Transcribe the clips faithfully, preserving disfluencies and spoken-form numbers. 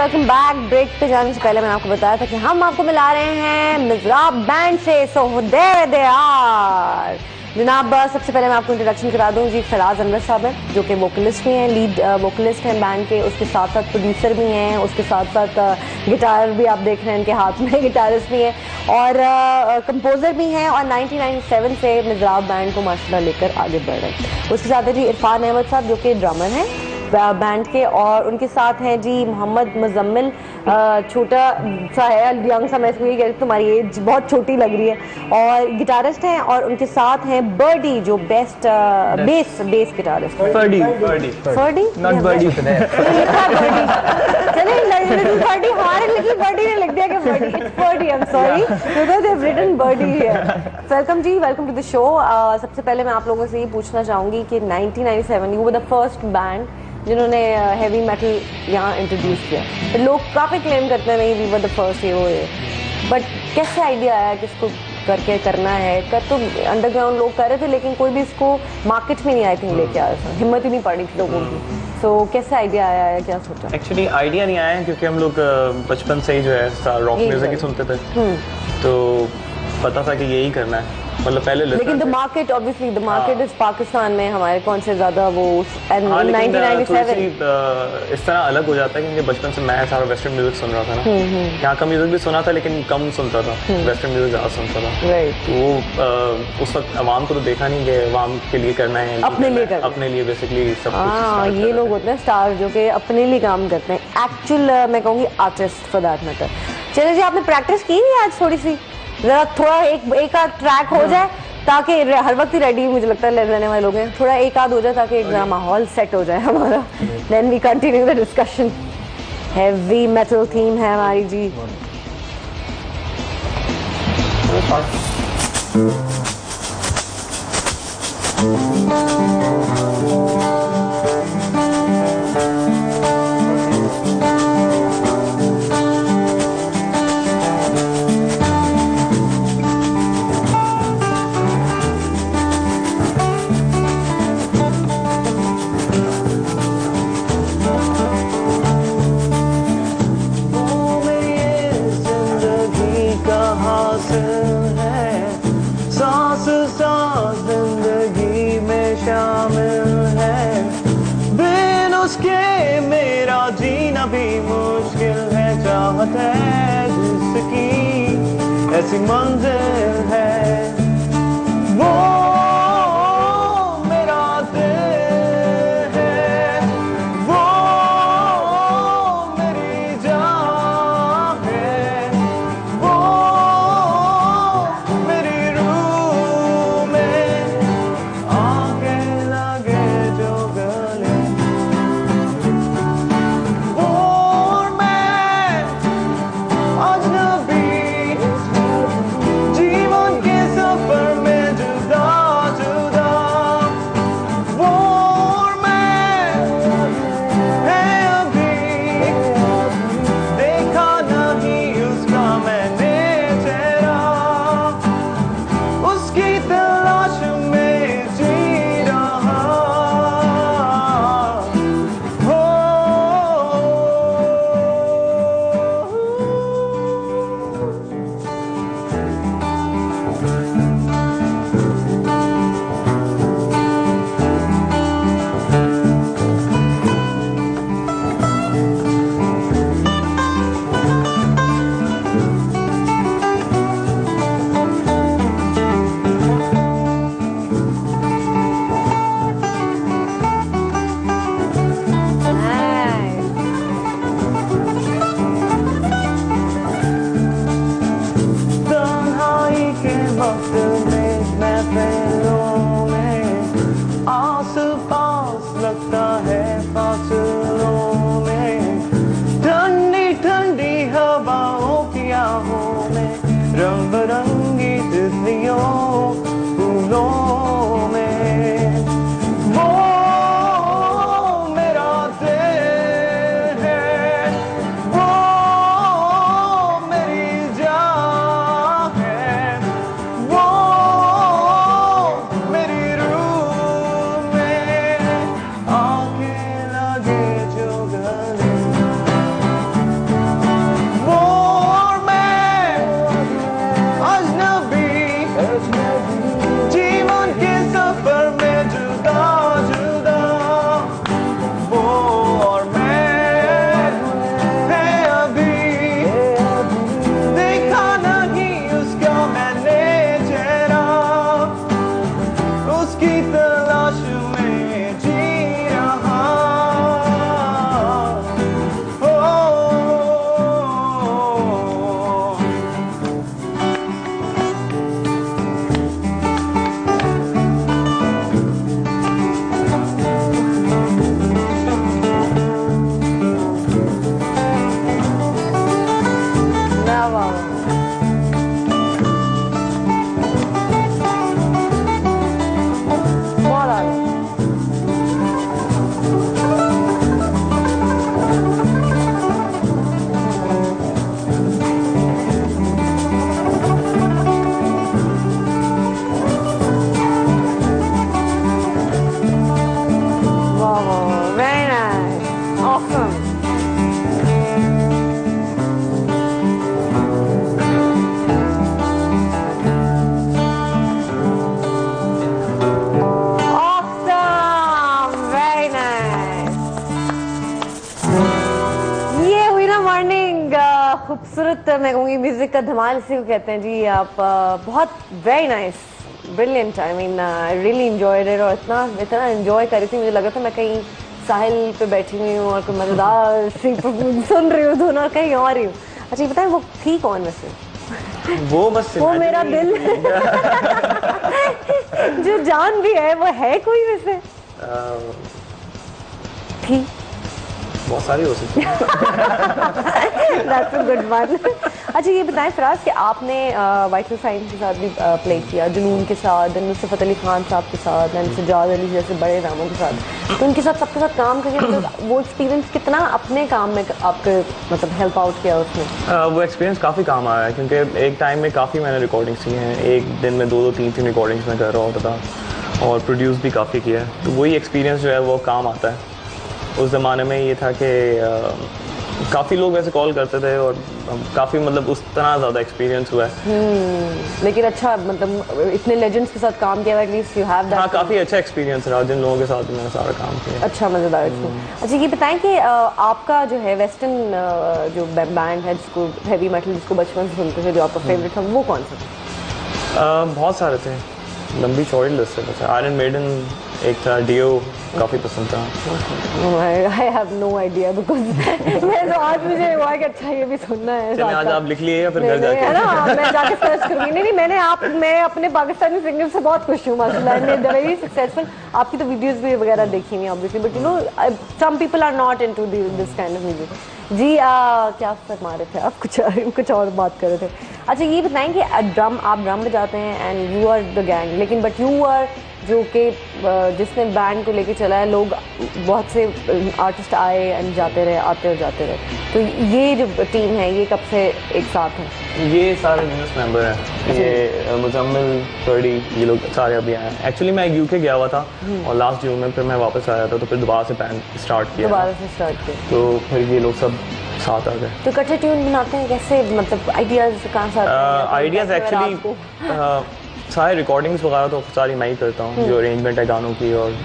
Welcome back. Break पे जाने से पहले मैंने आपको बताया था कि हम आपको मिला रहे हैं मिज़राब बैंड से। सो देयर दे आर जनाब। सबसे पहले मैं आपको इंट्रोडक्शन करा दूं जी। फराज अनवर साहब हैं जो कि वोकलिस्ट भी हैं, लीड वोकलिस्ट हैं बैंड के, उसके साथ साथ प्रोड्यूसर भी हैं, उसके साथ साथ गिटार भी आप देख रहे हैं इनके हाथ में, गिटारिस्ट भी हैं और कंपोज़र भी हैं और नाइनटीन नाइंटी सेवन से मिज़राब बैंड को माशाल्लाह लेकर आगे बढ़ रहे हैं। उसके साथ है जी इरफान अहमद साहब जो कि ड्रमर हैं बैंड के, और उनके साथ हैं जी मोहम्मद मुजम्मिल, छोटा सा है, यंग सा, मैं इसको ये कह रही तुम्हारी एज बहुत छोटी लग रही है, और गिटारिस्ट हैं। और उनके साथ हैं बर्डी जो बेस्ट बेस बेस गिटारिस्ट है। Ferdy Ferdy Ferdy not Birdie लिखा बर्डी, चले लिटिल बर्डी, हमारे लिटिल बर्डी ने लिख दिया कि Birdie, it's Birdie, I am sorry because they have written Birdie here. Welcome जी, वेलकम टू द शो। सबसे पहले मैं आप लोगों से ये पूछना चाहूंगी कि nineteen ninety seven you were the first band जिन्होंने हैवी मेटल यहाँ इंट्रोड्यूस किया। तो लोग काफ़ी क्लेम करते हैं नहीं वी वर द फर्स्ट ये वो ये, बट कैसे आइडिया आया कि इसको करके करना है? कर तो अंडरग्राउंड लोग कर रहे थे लेकिन कोई भी इसको मार्केट में नहीं आई थिंक लेके आया था, हिम्मत ही नहीं पड़ी थी लोगों की। तो so, कैसे आइडिया आया है, क्या सोचा? एक्चुअली आइडिया नहीं आया क्योंकि हम लोग बचपन से ही जो है रॉक म्यूजिक ही सुनते थे, तो पता था कि यही करना है, मतलब पहले। लेकिन the market obviously the market is Pakistan में हमारे कौन से ज्यादा वो हाँ, नाइनटीन नाइंटी सेवन इस तरह अलग हो जाता है क्योंकि बचपन से मैं सारा वेस्टर्न म्यूजिक सुन रहा था ना, यहाँ का म्यूजिक भी सुना था लेकिन कम सुनता था, वेस्टर्न म्यूजिक ज़्यादा सुनता था। वो उस वक्त अवाम को तो देखा नहीं कि अवाम के लिए करना है, अपने लिए करना, अपने लिए बेसिकली सब हाँ ये लोग होते हैं स्टार जो कि अपने लिए काम करते हैं, एक्चुअल मैं कहूँगी आर्टिस्ट फॉर दैट मैटर। चलिए जी, आपने प्रैक्टिस की है आज थोड़ी सी, जरा थोड़ा एक एक आध ट्रैक हो जाए ताकि हर वक्त ही रेडी मुझे लगता है रहने वाले लोग हैं, थोड़ा एक आध हो जाए ताकि एक माहौल सेट हो जाए हमारा। Then we continue the discussion. Heavy metal theme है हमारी जी। चाहत है जिसकी ऐसी मंजिल है, वो मेरा दिल है, वो मेरी जान है, वो मेरी रूह में आके लगे जो गले, जीवन के सब खूबसूरत मैं कहूँगी म्यूजिक का धमाल इसी को कहते हैं जी। आप uh, बहुत very nice, brilliant. I mean I really enjoyed it. और इतना इतना एंजॉय कर रही थी, मुझे लगा था मैं कहीं साहिल पे बैठी हुई हूँ और कोई मजेदार सी सुन रही हूँ धुन और कहीं और ही हूँ। अच्छा ये बताएं वो थी कौन वैसे? वो बस वो मेरा दिल जो जान भी है वो है कोई वैसे? थी बहुत सारी हो सकती है। That's a good one. अच्छा ये बताएं फराज कि आपने वाइटल साइंस के साथ भी प्ले किया, जुनून के साथ, नुसरत अली खान साहब के साथ, सजाद अली जैसे बड़े नामों के साथ, तो उनके साथ सबके साथ काम करके तो वो एक्सपीरियंस कितना अपने काम में आपके मतलब हेल्प आउट किया उसमें? uh, वो एक्सपीरियंस काफ़ी काम आया है क्योंकि एक टाइम में काफ़ी मैंने रिकॉर्डिंग्स की हैं। एक दिन में दो दो तीन तीन रिकॉर्डिंग्स में कर रहा होता था और प्रोड्यूस भी काफ़ी किया है। तो वही एक्सपीरियंस जो है वो काम आता है। उस ज़माने में ये था कि काफ़ी लोग वैसे कॉल करते थे और काफ़ी मतलब उस तरह ज़्यादा एक्सपीरियंस हुआ है। लेकिन अच्छा मतलब इतने लेजेंड्स के साथ काम किया, एटलीस्ट यू हैव दैट। हाँ काफ़ी अच्छा एक्सपीरियंस रहा, जिन लोगों के साथ मैंने सारा काम किया। अच्छा मज़ेदार एक्सपीरियंस। अच्छा ये बताएं कि आपका जो है वेस्टर्न जो बैंड है जिसको हैवी मेटल जिसको बचपन से सुनते थे, जो आपका फेवरेट था वो कौन सा था? बहुत सारे थे, लंबी चौड़ी लिस्ट है। आयरन मेडन एक था, डियो काफ़ी पसंद था। I have no idea because मैं तो आज मुझे हुआ कि अच्छा ये भी सुनना है। चलिए आज आप लिख लिए या फिर घर जाके? है ना, मैं जाके सर्च करूँगी। नहीं नहीं मैंने आप मैं अपने पाकिस्तानी सिंगर से बहुत खुश हूँ माशाल्लाह, दे वेरी सक्सेसफुल। आपकी तो वीडियोस भी वगैरह देखी हुई obviously, but you know some people are not into this kind of music. जी आ, क्या फरमा रहे थे आप? कुछ कुछ और बात कर रहे थे। अच्छा ये बताएं कि ड्रम आप ड्रम बजाते हैं and you are the gang, लेकिन बट यू आर जो कि जिसने बैंड को लेके चला है, लोग बहुत से आर्टिस्ट आए एंड जाते रहे, आते और जाते रहे, तो ये जो टीम है ये कब से एक साथ है? ये सारे न्यूज़ मेंबर हैं, ये मुजम्मिल फर्डी, ये लोग सारे अभी आए हैं। एक्चुअली मैं यूके गया हुआ था और लास्ट जून में फिर मैं वापस आया था, तो फिर दोबारा से बैंड स्टार्ट किया दोबारा से स्टार्ट किया तो फिर ये लोग सब साथ आ गए। तो इकट्ठे ट्यून बनाते हैं कैसे, मतलब आइडियाज़ कहाँ से आते हैं? आइडियाज़ एक्चुअली सारे रिकॉर्डिंग्स वगैरह तो सारी मैं ही करता हूँ, जो अरेंजमेंट है गानों की, और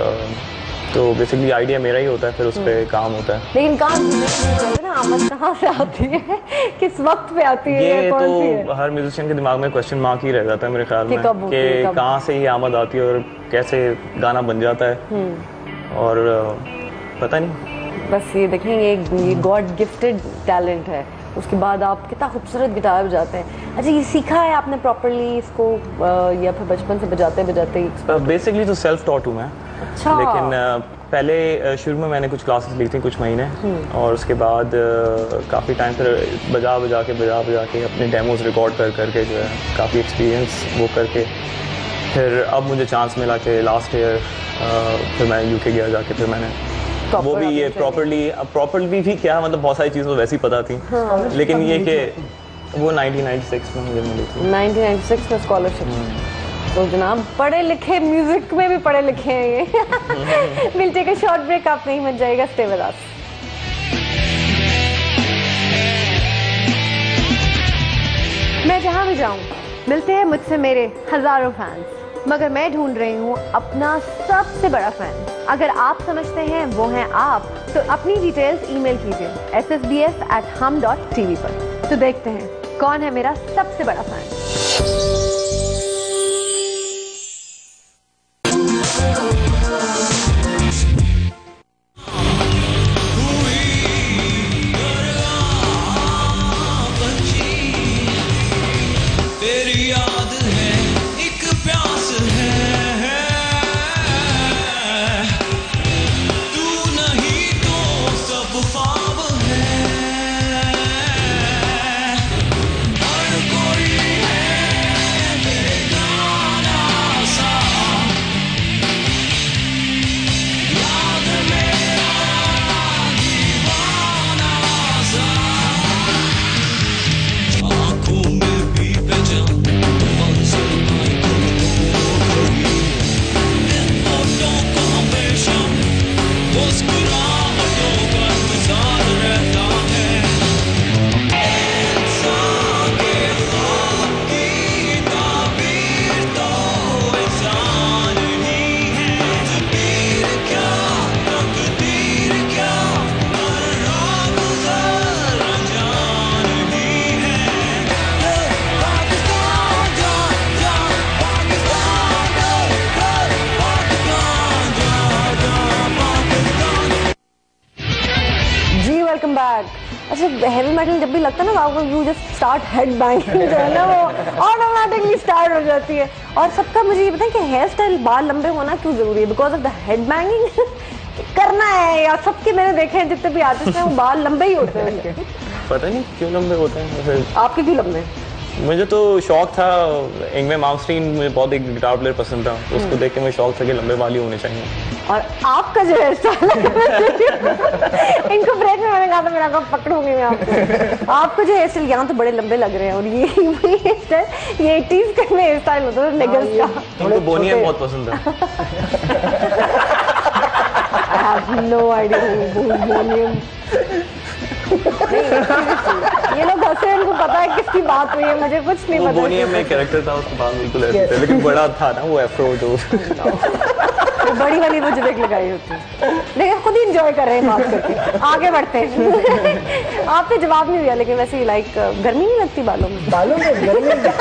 uh, तो बेसिकली आइडिया मेरा ही होता है, फिर उस पर काम होता है। लेकिन काम ना आमद कहाँ से आती है, किस वक्त पे आती है? ये कौन तो सी है? हर म्यूजिशियन के दिमाग में क्वेश्चन मार्क ही रह जाता है मेरे ख्याल में कि कहाँ से ये आमद आती है और कैसे गाना बन जाता है, और uh, पता नहीं। बस ये देखें ये ये गॉड गिफ्टेड टैलेंट है। उसके बाद आप कितना खूबसूरत गिटार बजाते हैं। अच्छा ये सीखा है आपने प्रॉपर्ली इसको या फिर बचपन से बजाते बजाते? बेसिकली तो सेल्फ टॉट हूँ मैं। अच्छा। लेकिन पहले शुरू में मैंने कुछ क्लासेस ली थी कुछ महीने, और उसके बाद काफ़ी टाइम फिर बजा बजा के बजा बजा के अपने डेमोज रिकॉर्ड कर करके जो है काफ़ी एक्सपीरियंस वो करके फिर अब मुझे चांस मिला कि लास्ट ईयर फिर मैं यूके गया, जाके फिर मैंने वो भी ये प्रॉपर्ली प्रॉपर्ली भी क्या मतलब बहुत सारी चीज़ें वैसे ही पता थी। हाँ, लेकिन ये कि वो नाइनटीन नाइंटी सिक्स में मुझे मिली थी। नाइनटीन नाइंटी सिक्स में स्कॉलरशिप। तो जनाब पढ़े लिखे, म्यूजिक में भी पढ़े लिखे हैं ये। Will take a short break, आप नहीं मच जाएगा, स्टे विद अस। मैं जहाँ भी जाऊँ मिलते हैं मुझसे मेरे हजारों फैंस, मगर मैं ढूंढ रही हूँ अपना सबसे बड़ा फैन। अगर आप समझते हैं वो हैं आप, तो अपनी डिटेल्स ईमेल कीजिए S S B S at Hum dot T V पर। तो देखते हैं कौन है मेरा सबसे बड़ा फैन। अच्छा, हेवी मेटल जब भी लगता है ना तो आपको you just start head banging जो है ना वो ऑटोमेटिकली स्टार्ट हो जाती है। और सबका मुझे ये बताएं कि हेयर स्टाइल, बाल लंबे होना क्यों जरूरी है? Because of the head banging करना है, या सबके मैंने देखे हैं जितने भी आर्टिस्ट हैं वो बाल लंबे ही होते हैं उनके। पता नहीं क्यों लंबे होते हैं। आपके क्यों लंबे? मुझे तो शौक था, इंगवे मार्मस्टीन मुझे बहुत एक गिटार प्लेयर पसंद था, उसको देख के मुझे शौक था कि लंबे बाल ही होने चाहिए। और आपका जो हेयर स्टाइल है इनको ब्रेक में मैंने कहा था मेरा को पकड़ूंगी मैं आपको। आपको जो हेयर स्टाइल यहाँ तो बड़े लंबे लग रहे हैं, और ये हेयर स्टाइल ये एटीज़ का हेयर स्टाइल होता था निगल्स का। उनको बोनियम बहुत पसंद है। I have no idea who बोनियम। ये लोग हंसे, इनको पता है किसकी बात हुई है, मुझे कुछ नहीं पता। बोनियम में कैरेक्टर था, उसके बाद बिल्कुल ऐसे थे, लेकिन बड़ा था ना वो एफ्रो जो बड़ी वाली वो जुबेक लगाई होती है, लेकिन खुद ही इंजॉय कर रहे हैं बात करके। आगे बढ़ते हैं। आपने जवाब नहीं दिया, लेकिन वैसे ही लाइक गर्मी नहीं लगती बालों में? बालों में गर्मी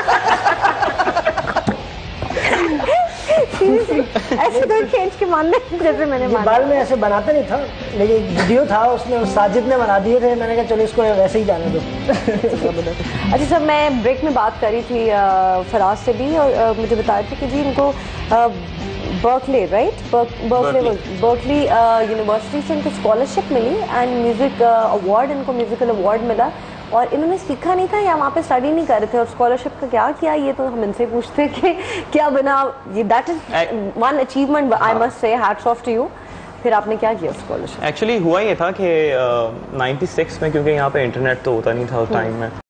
ऐसे तो खींच के मानने जैसे मैंने माना। बाल में ऐसे बनाता नहीं था, लेकिन वीडियो था उसमें साजिद ने बना दिए थे, मैंने कहा चलो इसको वैसे ही जाने दो। अच्छा सर, मैं ब्रेक में बात करी थी फराज से भी, और मुझे बताया था कि जी इनको Berkeley right Berkeley Berkeley university से इनको स्कॉलरशिप मिली एंड म्यूजिक अवार्ड, इनको म्यूजिकल अवार्ड मिला, और इन्होंने सीखा नहीं था या वहाँ पे स्टडी नहीं कर रहे थे, और स्कॉलरशिप का क्या किया ये तो हम इनसे पूछते कि क्या बना ये। That is one achievement I must say, hats off to you. फिर आपने क्या किया स्कॉलरशिप? एक्चुअली हुआ ये था कि नाइन्टी सिक्स में, क्योंकि यहाँ पे इंटरनेट तो होता नहीं था उस टाइम में,